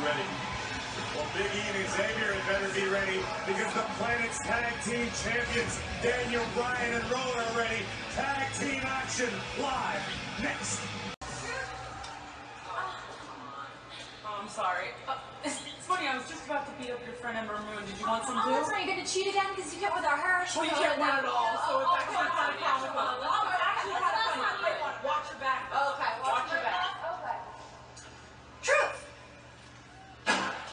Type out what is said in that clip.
ready. Well, Big E and Xavier had better be ready because the Planet's Tag Team Champions, Daniel Bryan and Rowan, are ready. Tag Team action live next. Oh, I'm sorry. It's funny, I was just about to beat up your friend Ember Moon. Did you want some too? That's right, you're gonna cheat again because you get with our hair. Well, you can't win it all, so it's actually kind of comical.